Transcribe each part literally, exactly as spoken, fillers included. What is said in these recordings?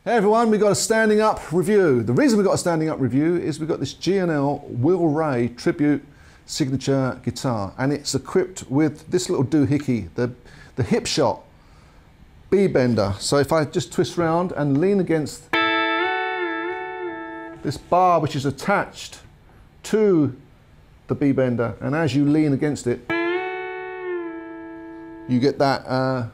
Hey everyone, we've got a standing up review. The reason we've got a standing up review is we've got this G and L Will Ray Tribute Signature guitar, and it's equipped with this little doohickey, the, the hip shot B bender. So if I just twist round and lean against this bar which is attached to the B bender, and as you lean against it, you get that uh,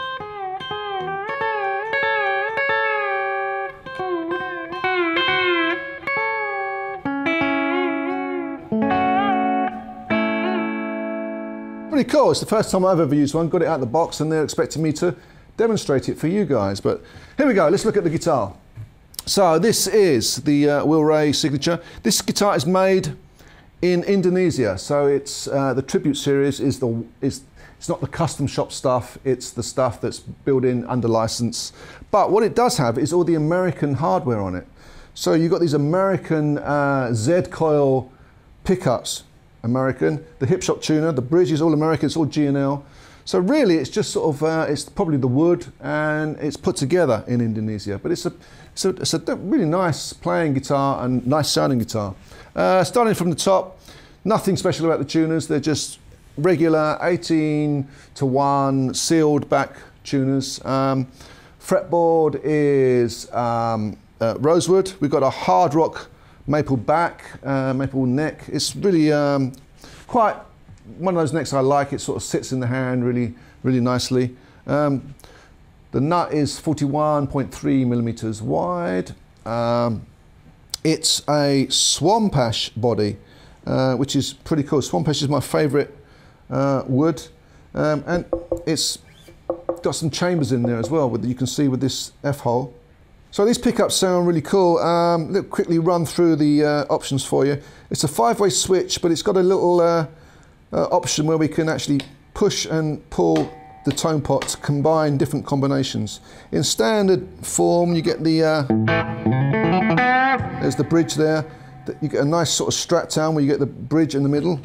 pretty cool. It's the first time I've ever used one. Got it out of the box and they're expecting me to demonstrate it for you guys. But here we go. Let's look at the guitar. So this is the uh, Will Ray Signature. This guitar is made in Indonesia. So it's uh, the Tribute series is the is it's not the custom shop stuff. It's the stuff that's built in under license. But what it does have is all the American hardware on it. So you've got these American uh, Z coil pickups. American, the hip shot tuner, the bridge is all American, it's all G and L. So really it's just sort of, uh, it's probably the wood and it's put together in Indonesia. But it's a, it's a, it's a really nice playing guitar and nice sounding guitar. Uh, starting from the top, nothing special about the tuners, they're just regular eighteen to one sealed back tuners. Um, fretboard is um, uh, rosewood, we've got a hard rock maple back, uh, maple neck. It's really um, quite one of those necks I like. It sort of sits in the hand really, really nicely. Um, the nut is forty-one point three millimeters wide. Um, it's a swamp ash body, uh, which is pretty cool. Swamp ash is my favorite uh, wood, um, and it's got some chambers in there as well, with, you can see with this F-hole. So these pickups sound really cool. Um, let me quickly run through the uh, options for you. It's a five-way switch, but it's got a little uh, uh, option where we can actually push and pull the tone pot to combine different combinations. In standard form, you get the, uh, there's the bridge there. You get a nice sort of strat tone where you get the bridge in the middle.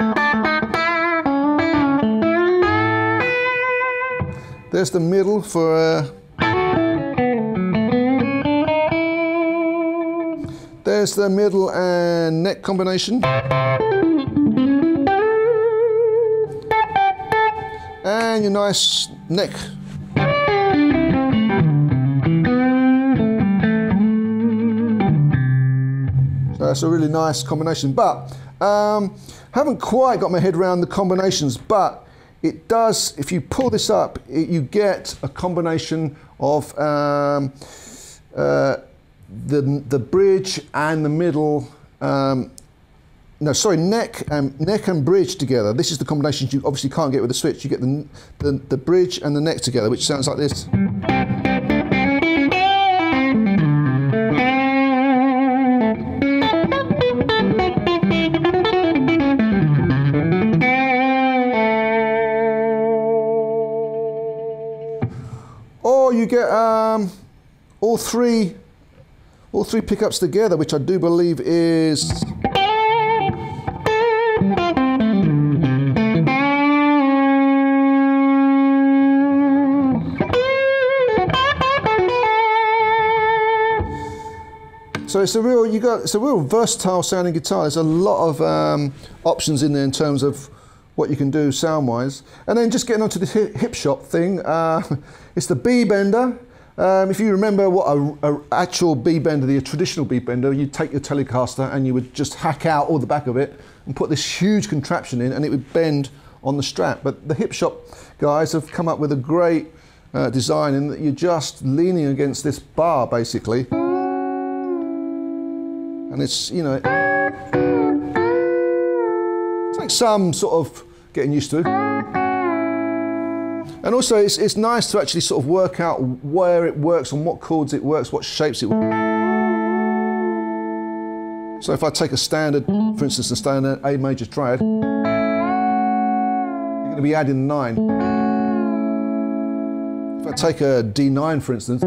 There's the middle for uh, there's the middle and neck combination. And your nice neck. So that's a really nice combination. But um, haven't quite got my head around the combinations, but it does, if you pull this up, it, you get a combination of um, uh, the the bridge and the middle, um, no sorry, neck and neck and bridge together. This is the combination you obviously can't get with the switch. You get the, the the bridge and the neck together, which sounds like this. Or you get um, all three. All three pickups together, which I do believe is so it's a real you got it's a real versatile sounding guitar. There's a lot of um, options in there in terms of what you can do sound wise. And then just getting onto the hip shot thing, uh, it's the B bender. Um, if you remember what a, a actual B bender, the traditional B bender, you'd take your Telecaster and you would just hack out all the back of it and put this huge contraption in and it would bend on the strap. But the hip shop guys have come up with a great uh, design in that you're just leaning against this bar basically. And it's, you know, it takes some sort of getting used to. And also, it's, it's nice to actually sort of work out where it works, on what chords it works, what shapes it works. So if I take a standard, for instance, a standard A major triad, you're going to be adding nine. If I take a D nine, for instance,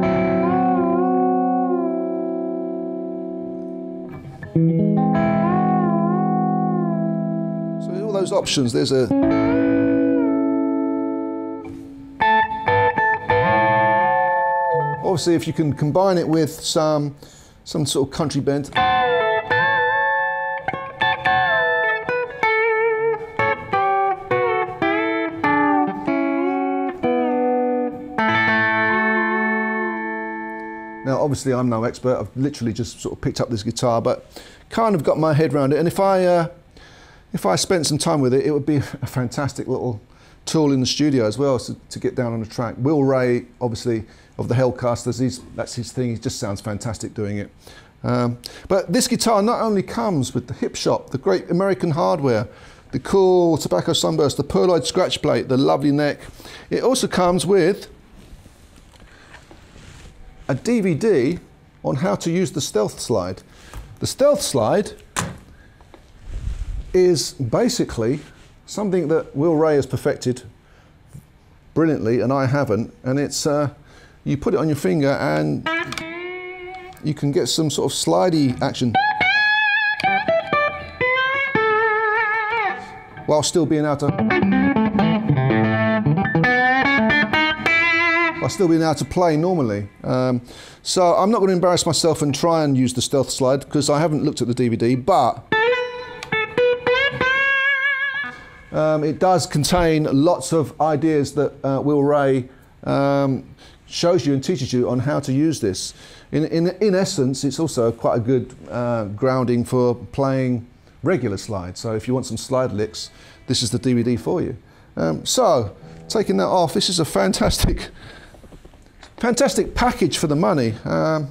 so all those options, there's a Obviously, if you can combine it with some, some sort of country bend. Now, obviously, I'm no expert. I've literally just sort of picked up this guitar, but kind of got my head around it. And if I, uh, if I spent some time with it, it would be a fantastic little tool in the studio as well, so to get down on the track. Will Ray, obviously, of the Hellcasters, he's, that's his thing. He just sounds fantastic doing it. Um, but this guitar not only comes with the hip shop, the great American hardware, the cool tobacco sunburst, the pearloid scratch plate, the lovely neck. It also comes with a D V D on how to use the stealth slide. The stealth slide is basically something that Will Ray has perfected brilliantly, and I haven't. And it's uh, you put it on your finger, and you can get some sort of slidey action while still being able to. I'll still be able to play normally. Um, so I'm not going to embarrass myself and try and use the stealth slide because I haven't looked at the D V D, but um, it does contain lots of ideas that uh, Will Ray um, shows you and teaches you on how to use this. In, in, in essence, it's also quite a good uh, grounding for playing regular slide. So if you want some slide licks, this is the D V D for you. Um, so, taking that off, this is a fantastic Fantastic package for the money. Um,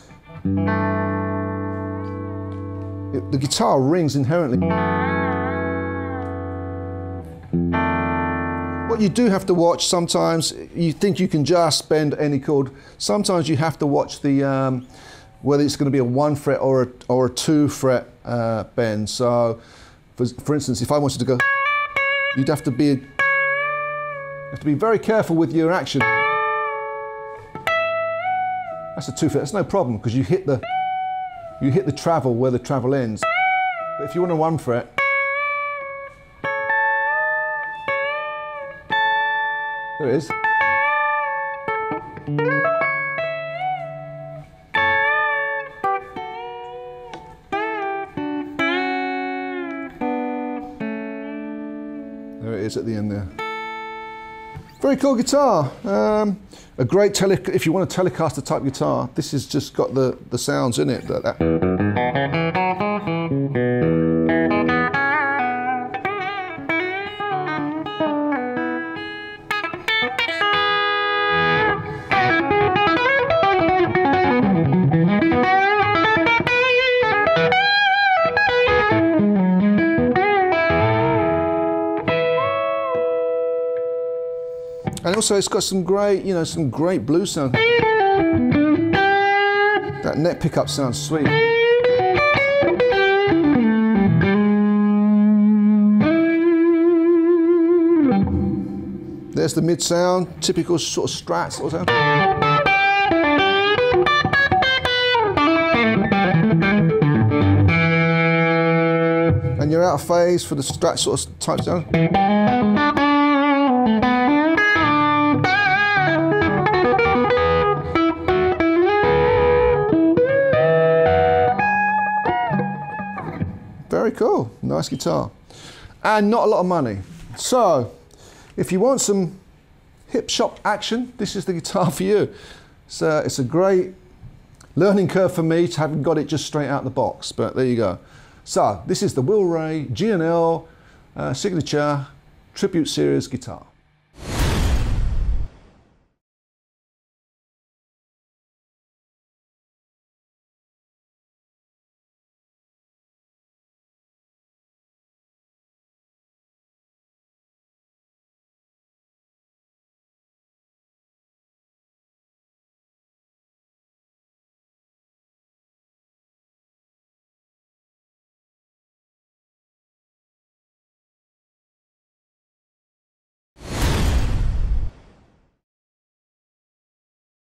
it, the guitar rings inherently. What you do have to watch sometimes, you think you can just bend any chord. Sometimes you have to watch the um, whether it's going to be a one fret or a, or a two fret uh, bend. So, for, for instance, if I wanted to go, you'd have to be you have to be very careful with your action. That's a two fret. That's no problem because you hit the you hit the travel where the travel ends. But if you want a one fret, there it is. There it is at the end there. Very cool guitar. Um, a great tele, if you want a Telecaster type guitar, this has just got the, the sounds in it. That, that. And also it's got some great, you know, some great blues sound. That neck pickup sounds sweet. There's the mid sound, typical sort of Strat sort of sound. And you're out of phase for the Strat sort of type sound. Very cool, nice guitar. And not a lot of money. So, if you want some hip shop action, this is the guitar for you. So it's a great learning curve for me to having got it just straight out the box, but there you go. So, this is the Will Ray G and L uh, Signature Tribute Series guitar.